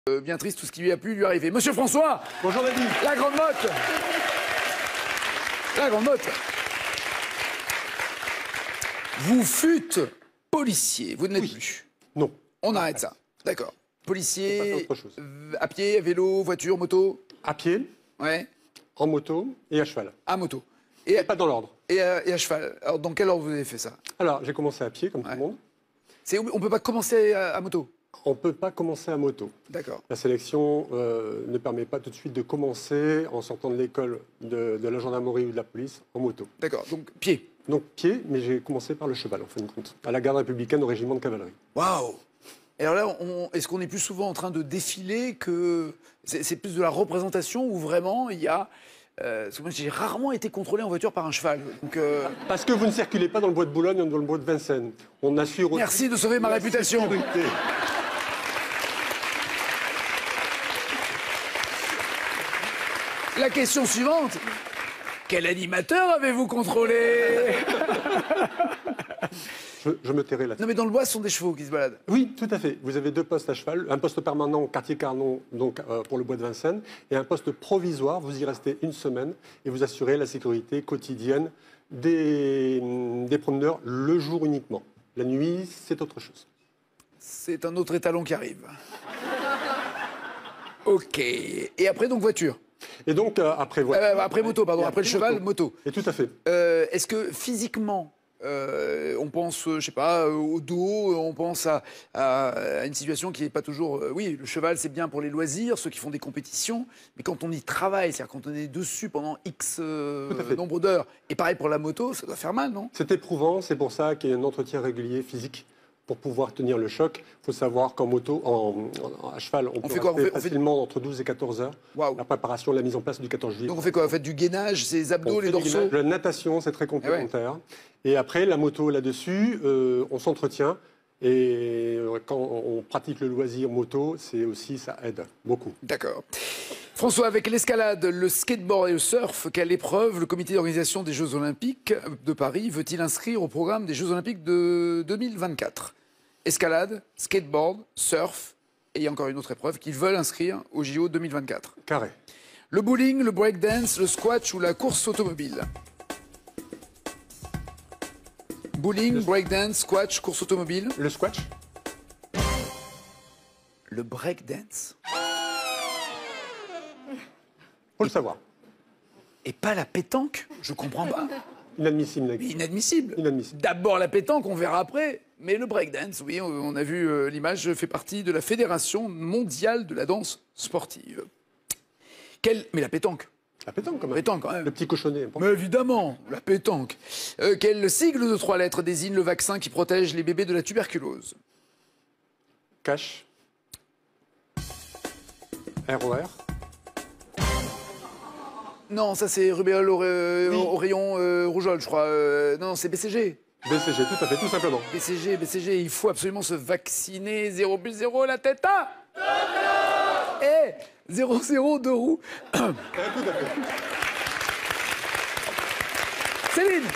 Bien triste, tout ce qui lui a pu lui arriver. Monsieur François! Bonjour David. La grande motte! La grande motte! Vous fûtes policier, vous ne l'êtes plus. Non. On arrête ça. D'accord. Policier, autre chose. à pied, à vélo, voiture, moto? À pied, Ouais. en moto et à cheval. À moto. Et Pas dans l'ordre. à cheval. Alors, dans quel ordre vous avez fait ça? Alors, j'ai commencé à pied, comme tout le monde. On peut pas commencer à moto? On ne peut pas commencer à moto. D'accord. La sélection ne permet pas tout de suite de commencer en sortant de l'école de la gendarmerie ou de la police en moto. D'accord. Donc, pied. Donc pied, mais j'ai commencé par le cheval en fin de compte, à la garde républicaine au régiment de cavalerie. Waouh! Et alors là, est-ce qu'on est plus souvent en train de défiler que... C'est plus de la représentation où vraiment il y a... parce que moi, j'ai rarement été contrôlé en voiture par un cheval. Donc, Parce que vous ne circulez pas dans le bois de Boulogne ou dans le bois de Vincennes. On assure... merci de sauver ma réputation. sécurité. La question suivante. Quel animateur avez-vous contrôlé? Je me tairai là. Non mais dans le bois, ce sont des chevaux qui se baladent. Oui, tout à fait. Vous avez deux postes à cheval, un poste permanent au quartier Carnon, donc pour le bois de Vincennes, et un poste provisoire. Vous y restez une semaine et vous assurez la sécurité quotidienne des promeneurs le jour uniquement. La nuit, c'est autre chose. C'est un autre étalon qui arrive. Ok. Et après, donc, voiture. Et donc, après voiture... Après moto, pardon. Et Après le cheval, moto. Et tout à fait. Est-ce que physiquement, on pense, je sais pas, au dos, on pense à une situation qui n'est pas toujours... oui, le cheval, c'est bien pour les loisirs, ceux qui font des compétitions, mais quand on y travaille, c'est-à-dire quand on est dessus pendant X nombre d'heures, et pareil pour la moto, ça doit faire mal, non? C'est éprouvant, c'est pour ça qu'il y a un entretien régulier physique pour pouvoir tenir le choc. Il faut savoir qu'en moto, à cheval, on peut fait quoi? rester facilement entre 12 et 14 heures. Waouh. La préparation, la mise en place du 14 juillet. Donc on fait quoi? Vous faites du gainage, ces abdos, On les fait du dorsaux? gainage. La natation, c'est très complémentaire. Et après, la moto là-dessus, on s'entretient. Et quand on pratique le loisir moto, c'est aussi, ça aide beaucoup. D'accord. François, avec l'escalade, le skateboard et le surf, quelle épreuve le comité d'organisation des Jeux Olympiques de Paris veut-il inscrire au programme des Jeux Olympiques de 2024? Escalade, skateboard, surf, et il y a encore une autre épreuve qu'ils veulent inscrire au JO 2024. Carré. Le bowling, le breakdance, le squash ou la course automobile? Bowling, breakdance, squash, course automobile. Le squash. Le breakdance. Faut le savoir. Et pas la pétanque? Je comprends pas. Inadmissible. Mais inadmissible. Inadmissible. D'abord la pétanque, on verra après. Mais le breakdance, oui, on a vu l'image, fait partie de la Fédération mondiale de la danse sportive. Mais la pétanque. La pétanque, quand même. Pétanque, quand même. Le petit cochonnet. Mais évidemment, la pétanque. Quel sigle de 3 lettres désigne le vaccin qui protège les bébés de la tuberculose? Cash. ROR. Non, ça c'est rubéole au rayon rougeole, je crois. Non, c'est BCG. BCG, tout à fait, tout simplement. BCG, il faut absolument se vacciner. 0 plus 0, la tête à... Eh, 0-0, 2 roues. Tout à fait. Céline.